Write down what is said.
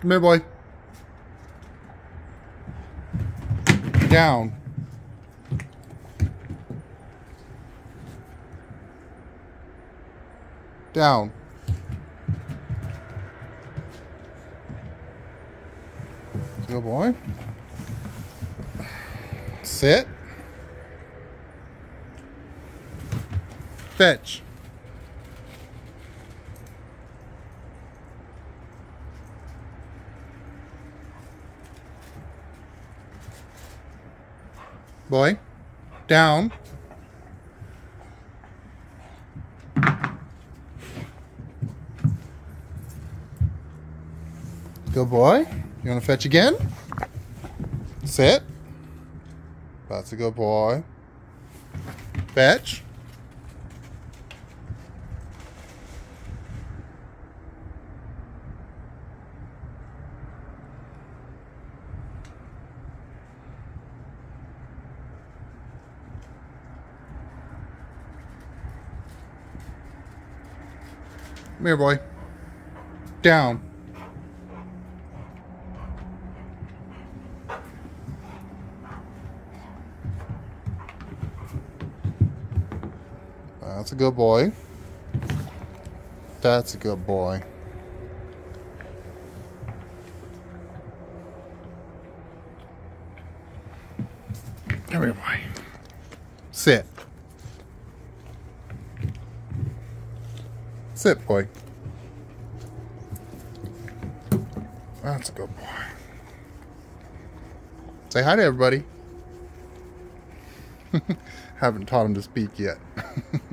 Come here, boy. Down. Down. Good boy. Sit. Fetch. Boy. Down. Good boy. You want to fetch again? Sit. That's a good boy. Fetch. Come here, boy. Down. That's a good boy. That's a good boy. Come here, boy. Sit. Sit, boy. That's a good boy. Say hi to everybody. Haven't taught him to speak yet.